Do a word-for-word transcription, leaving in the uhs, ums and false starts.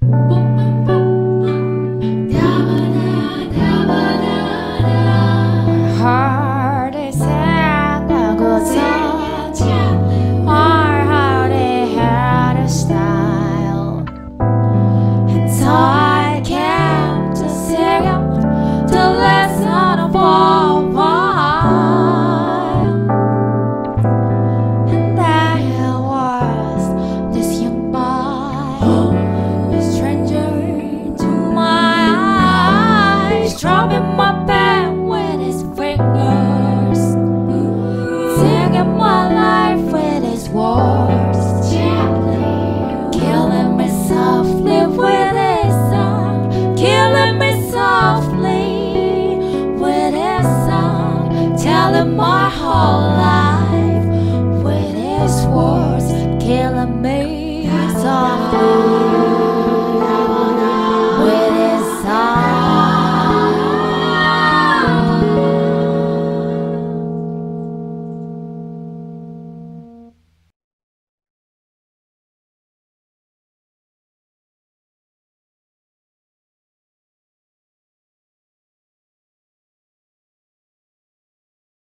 Heart is sad, I goes on. My heart it had a style, and so I came to sing it, to listen of all mine. And there was this young boy, a stranger to my eyes, drumming my band with his fingers, singing my life with his words, killing me softly with his song, killing me softly with his song, telling my whole life with his words, killing me softly.